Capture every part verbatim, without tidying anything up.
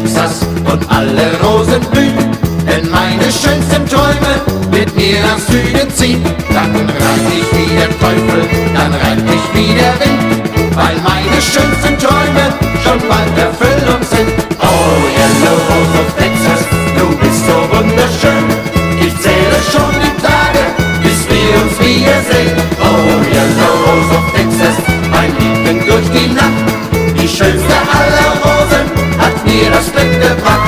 Texas und alle Rosen blühen. Denn meine schönsten Träume mit mir nach Süden ziehen. Dann reit ich wie der Teufel, dann reit ich wie der Wind, weil meine schönsten Träume schon bald Erfüllung sind. Oh, Yellow Rose of Texas, du bist so wunderschön. Ich zähle schon die Tage, bis wir uns wiedersehen. Oh, Yellow Rose of Texas, mein Liebling durch die Nacht. Die schönste aller Rosen hat mir das Glück gebracht.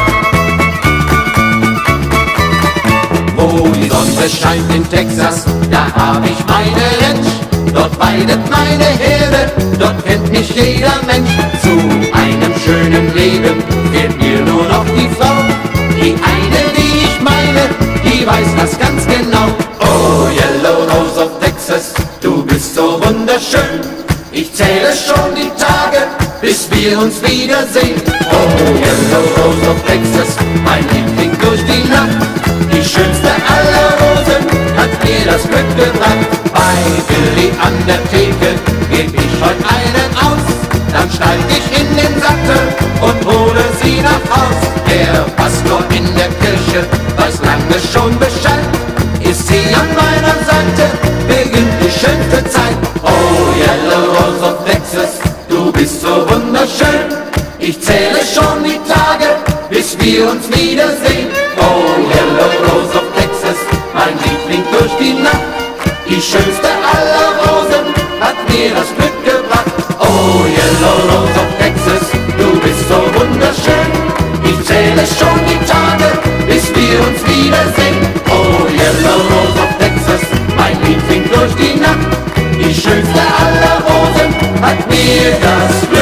Wo die Sonne scheint in Texas, da hab ich meine Ranch. Dort weidet meine Herde, dort kennt mich jeder Mensch. Zu einem schönen Leben fehlt mir nur noch die Frau. Die eine, die ich meine, die weiß das ganz genau. Oh, Yellow Rose of Texas, du bist so wunderschön. Ich zähle schon die Tage, bis wir uns wiedersehen. Oh, Yellow Rose of Texas, mein Liebling durch die Nacht. Die schönste aller Rosen hat mir das Glück gebracht. Bei Billy an der Theke geb ich heut einen aus. Dann steig ich in den Sattel und hole sie nach Haus. Der Pastor in der Kirche weiß lange schon Bescheid. Ist sie an meiner Seite, beginnt die schönste Zeit. Oh, Yellow Rose of Texas, du bist so wunderschön. Ich zähle schon die Tage, bis wir uns wiedersehen. Oh, Yellow Rose of Texas, mein Liebling durch die Nacht. Die schönste aller Rosen hat mir das Glück gebracht. Oh, Yellow Rose of Texas, du bist so wunderschön. Ich zähle schon die Tage, bis wir uns wiedersehen. Oh, Yellow Rose of Texas, mein Liebling durch die Nacht. Die schönste aller Rosen hat mir das Glück gebracht.